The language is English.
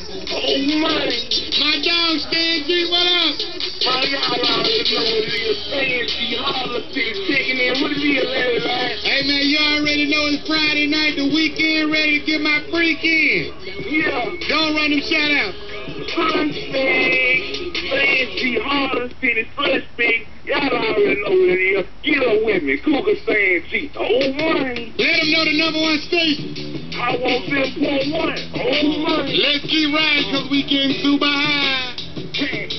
Oh, money. My dog, Stan G, what up? My y'all already know what it is. Fancy Harlem City checking in. What it is, Larry, man? Hey, man, you already know it's Friday night, the weekend, ready to get my freak in. Yeah. Don't run them shout-outs. Suspect. Fancy Harlem City suspect. Y'all already know what it is. Get up with me. Cougar saying G. Oh, money. Let them know the #1 station. I want them for one. Oh, money. Let's keep riding, because we getting super high.